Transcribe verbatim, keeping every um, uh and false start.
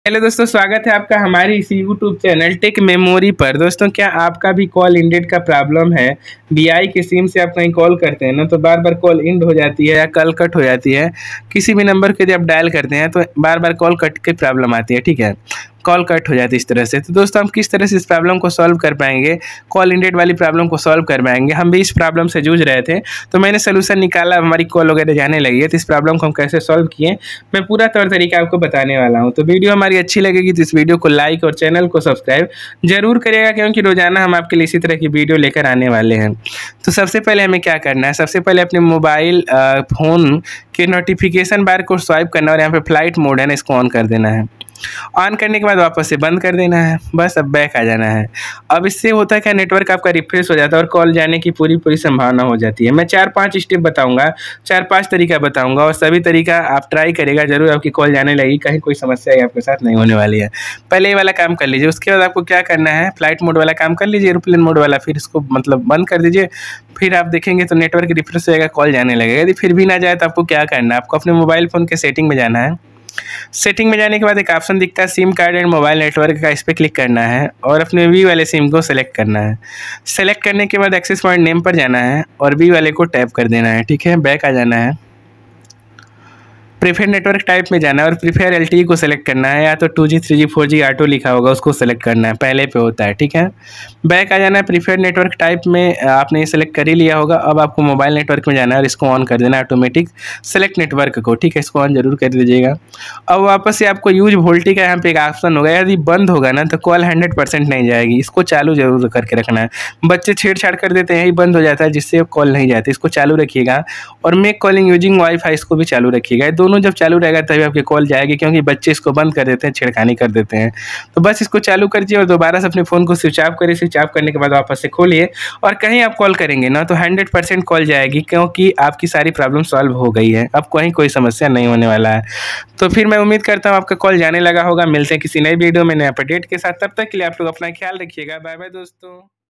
Hello दोस्तों, स्वागत है आपका हमारे इस यूट्यूब चैनल टेक मेमोरी पर। दोस्तों, क्या आपका भी कॉल इंडेड का प्रॉब्लम है? वीआई के सिम से आप कहीं कॉल करते हैं ना, तो बार बार कॉल इंड हो जाती है या कॉल कट हो जाती है। किसी भी नंबर के यदि आप डायल करते हैं तो बार बार कॉल कट की प्रॉब्लम आती है। ठीक है, कॉल कट हो जाती है इस तरह से। तो दोस्तों, हम किस तरह से इस प्रॉब्लम को सॉल्व कर पाएंगे, कॉल इंडेड वाली प्रॉब्लम को सॉल्व कर पाएंगे। हम भी इस प्रॉब्लम से जूझ रहे थे, तो मैंने सोल्यूशन निकाला। हमारी कॉल वगैरह जाने लगी है, तो इस प्रॉब्लम को हम कैसे सॉल्व किए, मैं पूरा तौर तरीका आपको बताने वाला हूँ। तो वीडियो हमारी अच्छी लगेगी तो इस वीडियो को लाइक और चैनल को सब्सक्राइब जरूर करिएगा, क्योंकि रोजाना हम आपके लिए इसी तरह की वीडियो लेकर आने वाले हैं। तो सबसे पहले हमें क्या करना है, सबसे पहले अपने मोबाइल फ़ोन के नोटिफिकेशन बार को स्वाइप करना और यहाँ पे फ्लाइट मोड है ना, इसको ऑन कर देना है। ऑन करने के बाद वापस से बंद कर देना है। बस अब बैक आ जाना है। अब इससे होता है क्या, नेटवर्क आपका रिफ्रेश हो जाता है और कॉल जाने की पूरी पूरी संभावना हो जाती है। मैं चार पांच स्टेप बताऊंगा, चार पांच तरीका बताऊंगा और सभी तरीका आप ट्राई करेगा, जरूर आपकी कॉल जाने लगेगी। कहीं कोई समस्या आपके साथ नहीं होने वाली है। पहले ये वाला काम कर लीजिए, उसके बाद आपको क्या करना है, फ्लाइट मोड वाला काम कर लीजिए, एरोप्लेन मोड वाला, फिर इसको मतलब बंद कर दीजिए। फिर आप देखेंगे तो नेटवर्क रिफ्रेश हो जाएगा, कॉल जाने लगेगा। यदि फिर भी ना जाए तो आपको क्या करना है, आपको अपने मोबाइल फ़ोन के सेटिंग में जाना है। सेटिंग में जाने के बाद एक ऑप्शन दिखता है SIM card and mobile network का, इस पर क्लिक करना है और अपने वी वाले सिम को सेलेक्ट करना है। सेलेक्ट करने के बाद एक्सेस पॉइंट नेम पर जाना है और वी वाले को टैप कर देना है। ठीक है, बैक आ जाना है। प्रीफेयर नेटवर्क टाइप में जाना है और प्रीफेयर एलटीई को सेलेक्ट करना है, या तो two G three G four G auto लिखा होगा उसको सेलेक्ट करना है, पहले पे होता है। ठीक है, बैक आ जाना है। प्रीफेयर नेटवर्क टाइप में आपने ये सेलेक्ट कर ही लिया होगा। अब आपको मोबाइल नेटवर्क में जाना है और इसको ऑन कर देना है, ऑटोमेटिक सेलेक्ट नेटवर्क को। ठीक है, इसको ऑन जरूर कर दीजिएगा। अब वापस से आपको यूज वोल्टी का यहाँ पे एक ऑप्शन होगा, यदि बंद होगा ना तो कॉल हंड्रेड परसेंट नहीं जाएगी। इसको चालू जरूर करके रखना है। बच्चे छेड़छाड़ कर देते हैं, ही बंद हो जाता है, जिससे कॉल नहीं जाती। इसको चालू रखिएगा और मेक कॉलिंग यूजिंग वाईफाई, इसको भी चालू रखिएगा। दोनों जब चालू रहेगा तभी आपकी कॉल जाएगी, क्योंकि बच्चे इसको बंद कर देते हैं, छेड़खानी कर देते हैं। तो बस इसको चालू करिए और दोबारा से अपने फ़ोन को स्विच ऑफ करिए। स्विच ऑफ करने के बाद वापस से खोलिए और कहीं आप कॉल करेंगे ना तो हंड्रेड परसेंट कॉल जाएगी, क्योंकि आपकी सारी प्रॉब्लम सॉल्व हो गई है। अब कहीं कोई समस्या नहीं होने वाला है। तो फिर मैं उम्मीद करता हूँ आपका कॉल जाने लगा होगा। मिलते हैं किसी नई वीडियो में नए अपडेट के साथ। तब तक के लिए आप लोग अपना ख्याल रखिएगा। बाय बाय दोस्तों।